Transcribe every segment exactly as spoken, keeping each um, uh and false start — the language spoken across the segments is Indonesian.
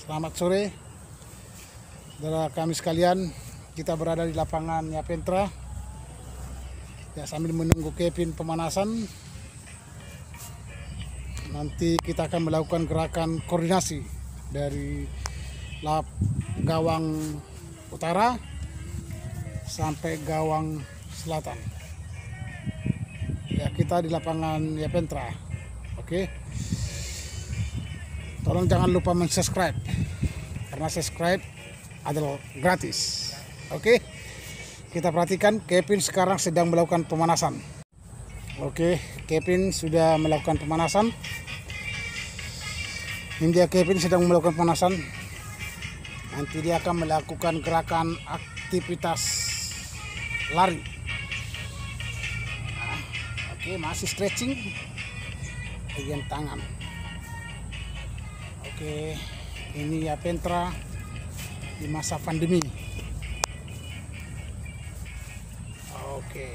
Selamat sore, saudara kami sekalian. Kita berada di lapangan Yapentra. Ya, sambil menunggu Kevin pemanasan, nanti kita akan melakukan gerakan koordinasi dari lap gawang utara sampai gawang selatan. Ya, kita di lapangan Yapentra. Oke. Tolong jangan lupa men-subscribe, karena subscribe adalah gratis. Oke, kita perhatikan Kevin sekarang sedang melakukan pemanasan. Oke, Kevin sudah melakukan pemanasan. Ini dia Kevin sedang melakukan pemanasan. Nanti dia akan melakukan gerakan aktivitas lari. Nah, oke, masih stretching bagian tangan. Oke, ini Yapentra di masa pandemi. Oke,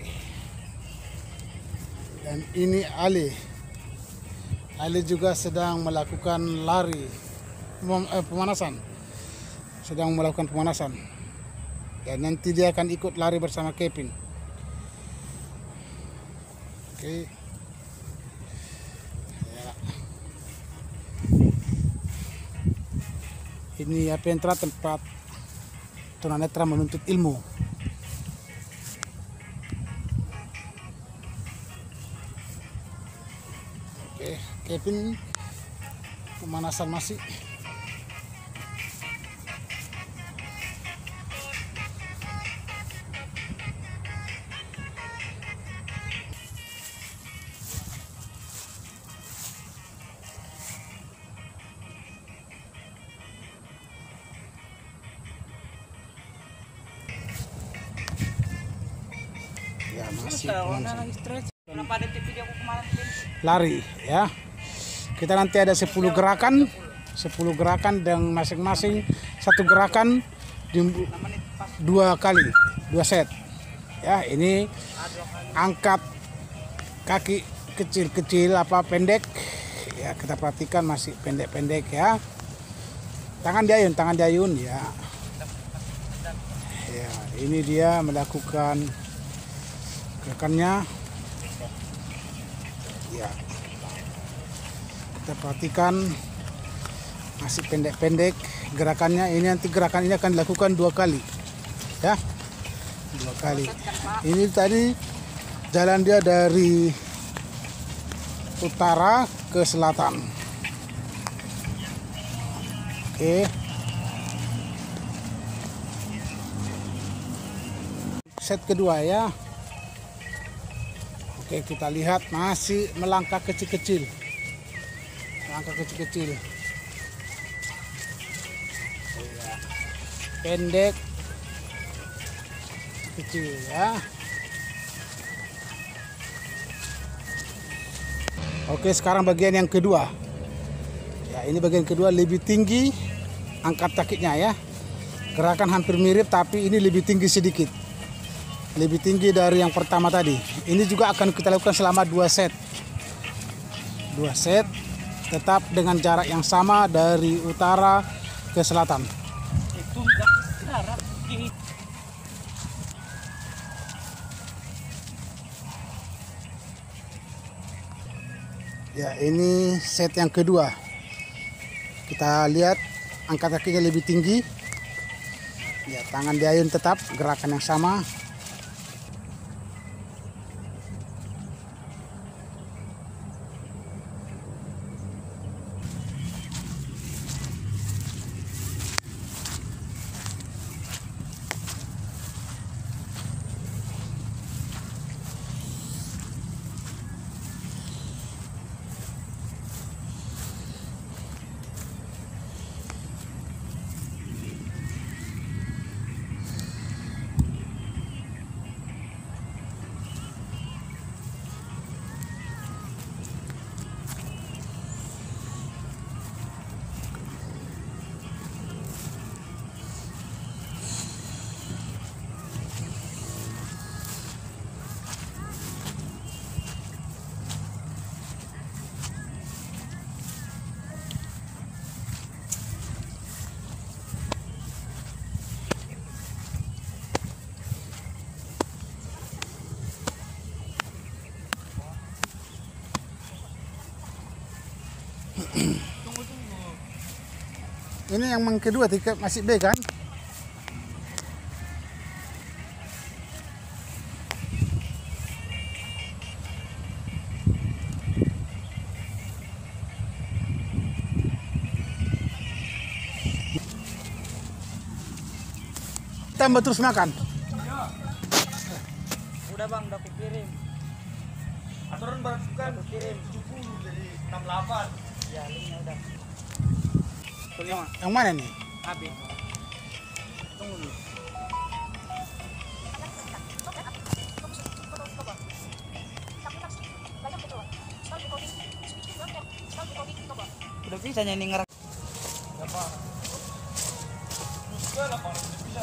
dan ini Ali. Ali juga sedang melakukan lari, eh, pemanasan. Sedang melakukan pemanasan. Dan nanti dia akan ikut lari bersama Kevin. Oke. Ini Yapentra, tempat tunanetra menuntut ilmu. Oke, Kevin pemanasan masih. Ya, masih lari ya. Kita nanti ada sepuluh gerakan, sepuluh gerakan dan masing-masing satu gerakan di dua kali, dua set. Ya, ini angkat kaki kecil-kecil apa pendek. Ya, kita perhatikan masih pendek-pendek ya. Tangan diayun, tangan diayun ya. Ya, ini dia melakukan gerakannya. Ya, kita perhatikan masih pendek-pendek gerakannya. Ini nanti gerakan ini akan dilakukan dua kali ya, dua kali. Ini tadi jalan dia dari utara ke selatan. Oke, set kedua ya. Oke, kita lihat masih melangkah kecil-kecil. Melangkah kecil-kecil. Pendek. Kecil ya. Oke, sekarang bagian yang kedua. Ya, ini bagian kedua lebih tinggi angkat kakinya ya. Gerakan hampir mirip tapi ini lebih tinggi sedikit. Lebih tinggi dari yang pertama tadi. Ini juga akan kita lakukan selama dua set. Dua set, tetap dengan jarak yang sama dari utara ke selatan. Itu enggak jarak. Ya, ini set yang kedua. Kita lihat angkat kakinya lebih tinggi. Ya, tangan diayun tetap, gerakan yang sama. Ini yang kedua tiket masih B kan? Tambah terus makan. Udah bang, udah aku kirim. Aturan barat bukan Aku kirim. tujuh puluh dari enam puluh delapan. Ya, linknya udah. Tulis mas. Yang mana nih? Habis. Tunggu dulu. Udah bisa nyanyi ngerak. Apa? Terus kan apa udah bisa?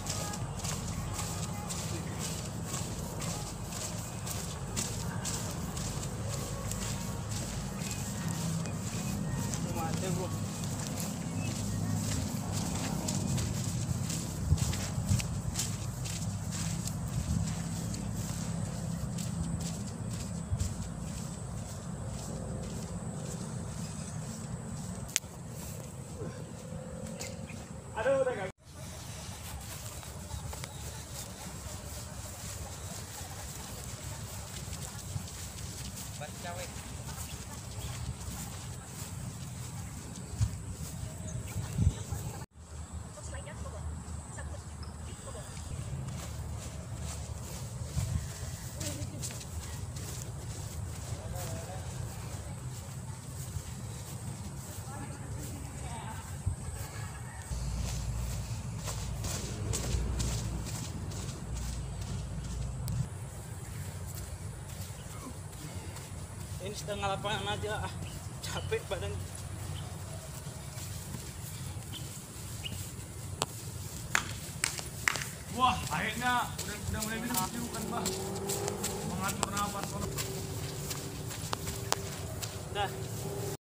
Cuma ada bro. Aduh, udah gak. Ini setengah lapangan aja ah. Capek badan. Wah, akhirnya udah udah mulai bisa bukan bah. Mengatur nafas. Dah.